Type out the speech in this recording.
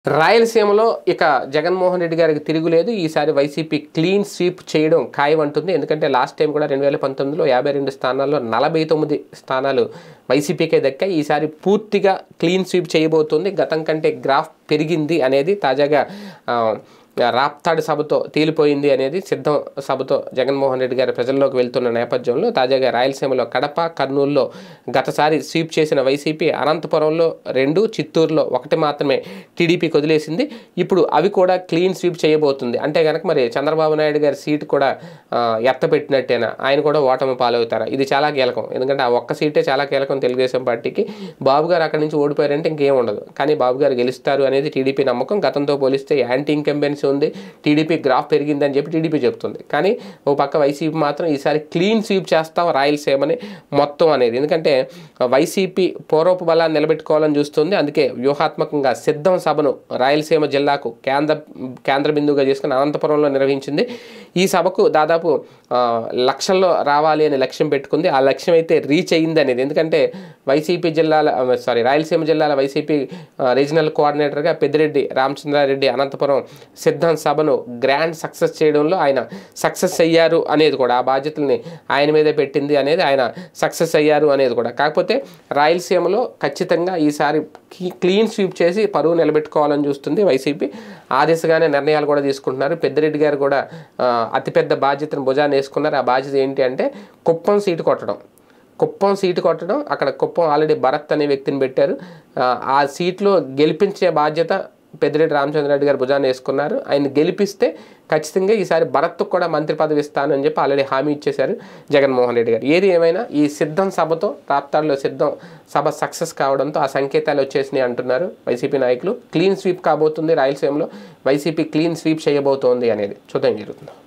రాయలసీమలో ఇక జగన్మోహన్ రెడ్డి గారికి తిరుగులేదు. ఈసారి వైసీపీ క్లీన్ స్వీప్ చేయడం ఖాయం అంటుంది. ఎందుకంటే లాస్ట్ టైం కూడా 2019లో 52 స్థానాల్లో 49 స్థానాలు వైసీపీకే దక్కాయి. ఈసారి పూర్తిగా క్లీన్ స్వీప్ చేయబోతుంది. గతం కంటే గ్రాఫ్ పెరిగింది అనేది తాజాగా రాప్తాడు సభతో తేలిపోయింది అనేది సిద్ధం సభతో జగన్మోహన్ రెడ్డి గారు ప్రజల్లోకి వెళ్తున్న నేపథ్యంలో తాజాగా రాయలసీమలో కడప, కర్నూలులో గతసారి స్వీప్ చేసిన వైసీపీ అనంతపురంలో 2, చిత్తూరులో 1 మాత్రమే టీడీపీకి వదిలేసింది. ఇప్పుడు అవి కూడా క్లీన్ స్వీప్ చేయబోతుంది. అంటే కనుక మరి చంద్రబాబు నాయుడు గారి సీటు కూడా ఎత్తపెట్టినట్టేనా, ఆయన కూడా ఓటమి పాలవుతారా? ఇది చాలా కీలకం. ఎందుకంటే ఆ ఒక్క సీటే చాలా కీలకం తెలుగుదేశం పార్టీకి. బాబు గారు అక్కడి నుంచి ఓడిపోయారంటే ఇంకేం ఉండదు. కానీ బాబు గారు గెలుస్తారు అనేది టీడీపీ నమ్మకం. గతంతో పోలిస్తే యాంటీ ఇంకంబెన్సీ ఉంది. టీడీపీ గ్రాఫ్ పెరిగిందని చెప్పి టీడీపీ చెప్తుంది. కానీ ఓ పక్క వైసీపీ మాత్రం ఈసారి క్లీన్ స్వీప్ చేస్తాం రాయలసీమని మొత్తం అనేది. ఎందుకంటే వైసీపీ పూర్వపు బలాన్ని నిలబెట్టుకోవాలని చూస్తుంది. అందుకే వ్యూహాత్మకంగా సిద్ధం సభను రాయలసీమ జిల్లాకు కేంద్ర బిందువుగా చేసుకుని అనంతపురంలో నిర్వహించింది. ఈ సభకు దాదాపు లక్షల్లో రావాలి అనే లక్ష్యం పెట్టుకుంది. ఆ లక్ష్యం అయితే రీచ్ అయ్యింది అనేది. ఎందుకంటే రాయలసీమ జిల్లాల వైసీపీ రీజనల్ కోఆర్డినేటర్గా పెద్దిరెడ్డి రామచంద్రారెడ్డి అనంతపురం సిద్ధం సభను గ్రాండ్ సక్సెస్ చేయడంలో ఆయన సక్సెస్ అయ్యారు అనేది కూడా, ఆ బాధ్యతల్ని ఆయన మీదే పెట్టింది అనేది, ఆయన సక్సెస్ అయ్యారు అనేది కూడా. కాకపోతే రాయలసీమలో ఖచ్చితంగా ఈసారి క్లీన్ స్వీప్ చేసి పరువు నిలబెట్టుకోవాలని చూస్తుంది వైసీపీ. ఆ దిశగానే నిర్ణయాలు కూడా తీసుకుంటున్నారు. పెద్దిరెడ్డి గారు కూడా అతిపెద్ద బాధ్యతను భుజాన్ని వేసుకున్నారు. ఆ బాధ్యత ఏంటి అంటే కుప్పం సీటు కొట్టడం. అక్కడ కుప్పం ఆల్రెడీ భరత్ అనే వ్యక్తిని పెట్టారు. ఆ సీట్లో గెలిపించే బాధ్యత పెద్దిరెడ్డి రామచంద్రారెడ్డి గారు భుజాన్ని వేసుకున్నారు. ఆయన గెలిపిస్తే ఖచ్చితంగా ఈసారి భరత్కు కూడా మంత్రి పదవి ఇస్తానని చెప్పి ఆల్రెడీ హామీ ఇచ్చేశారు జగన్మోహన్ రెడ్డి గారు. ఏది ఏమైనా ఈ సిద్ధం సభతో రాప్తాడులో సిద్ధం సభ సక్సెస్ కావడంతో ఆ సంకేతాలు వచ్చేసినాయి అంటున్నారు వైసీపీ నాయకులు. క్లీన్ స్వీప్ కాబోతుంది రాయలసీమలో, వైసీపీ క్లీన్ స్వీప్ చేయబోతోంది అనేది చూద్దాం జరుగుతుంది.